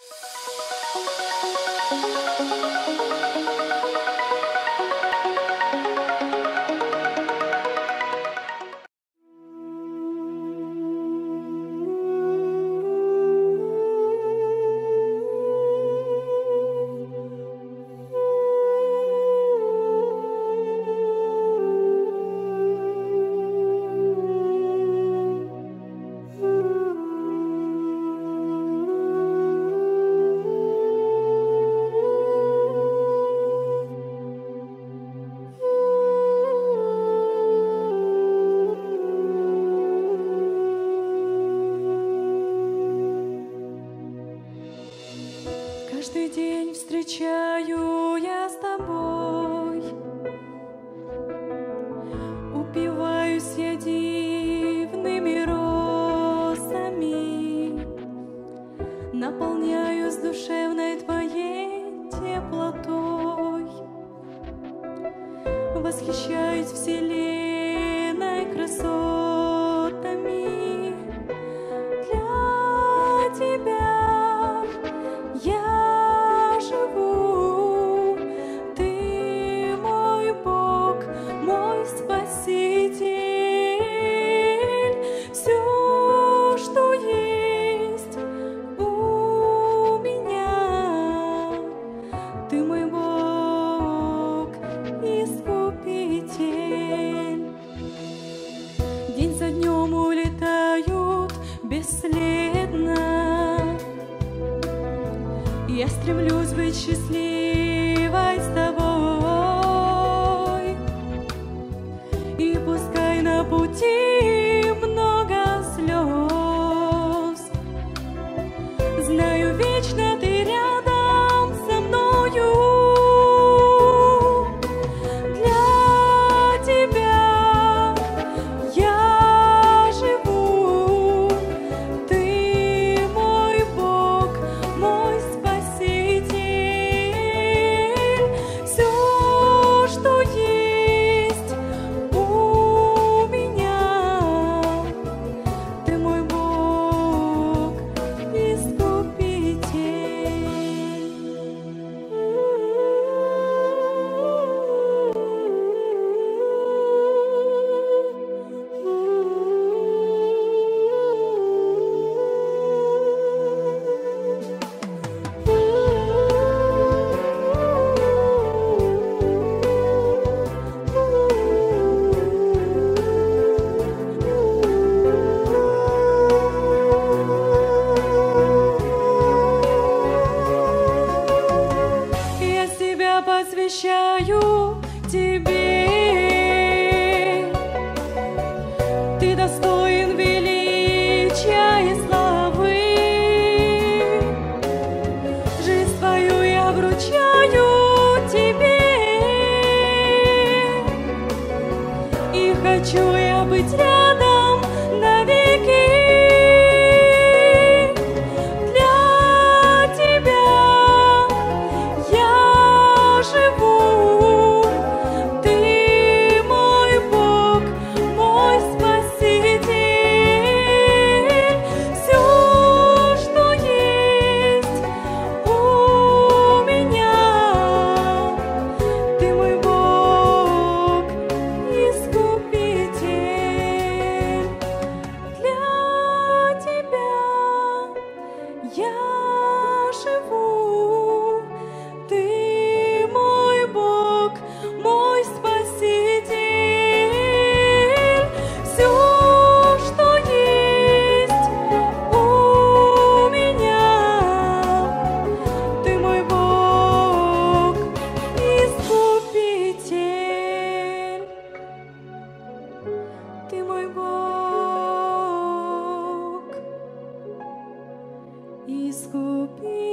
Каждый день встречаю я с тобой, упиваюсь я дивными росами, наполняюсь душевной твоей теплотой, восхищаюсь вселенной красотами. Для тебя я живу, ты мой Бог, мой Спаситель. Все, что есть у меня, ты мой Бог, Искупитель. День за днем улетают бесследно, я стремлюсь быть счастливой с тобой, и пускай на пути много слез, знаю, вечно ты рядом со мною. Для тебя я живу, ты мой Бог, мой Спаситель. Все, что есть у меня, ты мой Бог, Искупитель. Я себя посвящаю тебе, ты достоин величия и славы. Жизнь твою я вручаю тебе, и хочу я быть рядом навеки. Для тебя я живу, ты мой Бог, мой Спаситель. Все, что есть у меня, ты мой Бог, Искупитель. Для тебя я живу, ты мой Бог, мой Спаситель. Все, что есть у меня, ты мой Бог, Искупитель. Ты мой Бог, Искупитель.